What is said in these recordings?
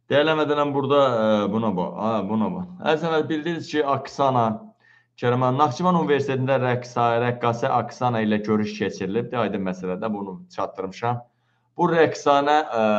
Değerlemeden burada buna bax. Buna bax. Əvvəl bildiniz ki, Aksana Kərəman Naxçıvan Universitetində rəqqasə Aksana ilə görüş keçirilib. Aydın məsələdə bunu çatdırmışam. Bu rəqqasə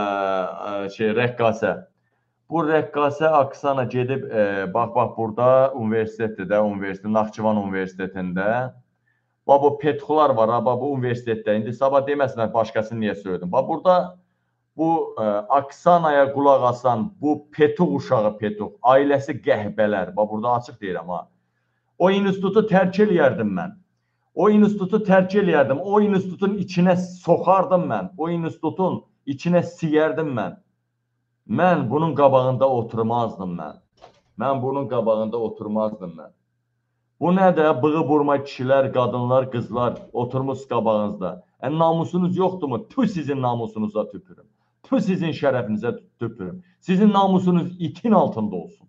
Bu rəqqasə Aksana gedib bax burada universitetdə, Naxçıvan Universitetində. Bu petxular var, bu universitetdə. İndi sabah deməsinlər başqasını niyə söylədim. Bax burada bu Aksanaya qulaq asan bu Petuq uşağı Petuq, ailəsi qəhbələr. Bax burada açıq deyirəm ha. O institutu tərk eləyərdim mən. O institutu tərk eləyərdim. O institutun içinə soxardım mən. O institutun içinə siyərdim mən. Mən bunun qabağında oturmazdım mən. Mən bunun qabağında oturmazdım mən. Bu nədir? Bığı burma kişilər, qadınlar, qızlar oturmuş qabağınızda. Namusunuz yoxdurmu? Tüh sizin namusunuza tüpürüm. Tüh sizin şərəfinizə tüpürüm. Sizin namusunuz itin altında olsun.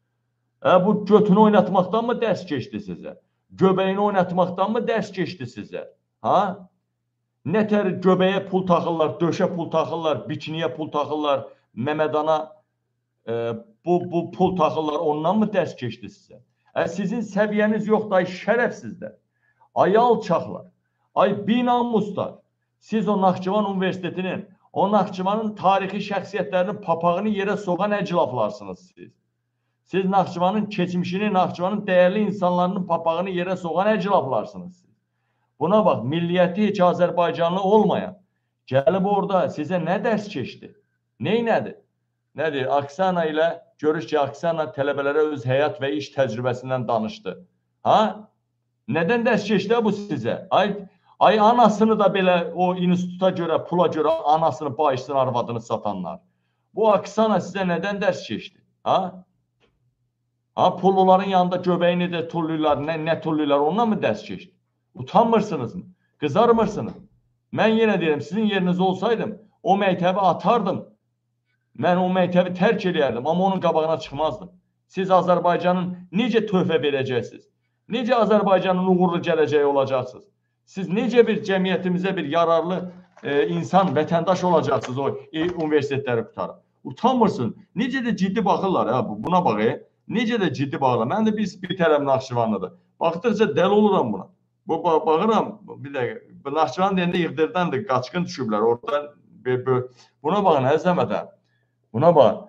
Bu götünü oynatmaqdan mı dərs keçdi sizə? Göbəyini oynatmaqdan mı dərs keçdi sizə? Ha? Nətər göbəyə pul taxırlar, döşə pul taxırlar, bikiniyə pul taxırlar, məmədana bu pul taxırlar, ondan mı dərs keçdi sizə? Sizin səviyyəniz yoxdur, ay şərəfsizlər, ay alçaqlar, ay binamuslar. Siz o Naxçıvan Universitetinin, o Naxçıvanın tarixi şəxsiyyətlərinin papağını yerə soğan əclaflarsınız siz. Siz Naxçıvanın keçmişini, Naxçıvanın dəyərli insanlarının papağını yerə soğan əclaflarsınız siz. Buna bax, milliyyəti heç Azərbaycanlı olmayan, gəlib orada sizə nə dərs keçdi? Neynədir? Nədir? Aksana ilə görür ki, Aksana tələbələrə öz həyat və iş təcrübəsindən danışdı. Ha? Nədən dərs keçdi bu sizə? Ay anasını da belə o instituta görə, pula görə anasını, bağışsın, arvadını satanlar. Bu Aksana sizə nədən dərs keçdi? Ha? Pulluların yanında göbəyini də tulluylar, nə tulluylar, ondan mı dərs keçdi? Utanmırsınız mı? Qızarmırsınız? Mən yenə deyirəm, sizin yerinizdə olsaydım, o məktəbi atardım. Mən o məktəbi tərk edərdim, amma onun qabağına çıxmazdım. Siz Azərbaycanın necə töhfə verəcəksiniz? Necə Azərbaycanın uğurlu gələcəyi olacaqsınız? Siz necə bir cəmiyyətimizə bir yararlı insan, vətəndaş olacaqsınız o universitetləri qutarıb? Utanmırsınız? Necə də ciddi baxırlar, buna bax, necə də ciddi baxırlar. Mən də bir tərəf Naxçıvanlıdır. Baxdıqca dəli oluram buna. Baxıram, bir dəqiqə, Naxçıvan deyəndə İğdirdən də qaçqın düşüblər, oradan buna baxın, əzəmətən. Buna bax.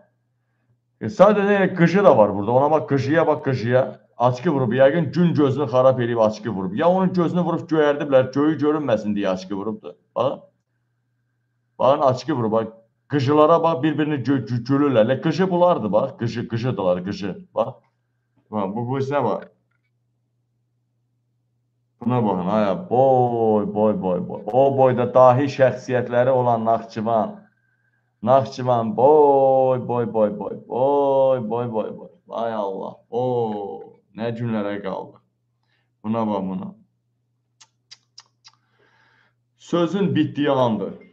Sadəcə qışı da var burada. Ona bax, qışıya. Açqı vurub. Yəqin gün gözünü xarab edib açqı vurub. Ya onun gözünü vurub göyərdiblər, göyü görünməsin deyə açqı vurubdur. Baxın. Baxın, açqı vurub. Bax, qıcılara bax, bir-birini gülürlər. Qışı bulardı, bax. Qıcıdılar, qıcı. Bax. Bu isə bax. Buna baxın, aya. Boy. O boyda dahi şəxsiyyətləri olan Naxçıvan, boy. Ay Allah, nə günlərə qaldı. Buna bax, buna. Sözün bitdiyi andır.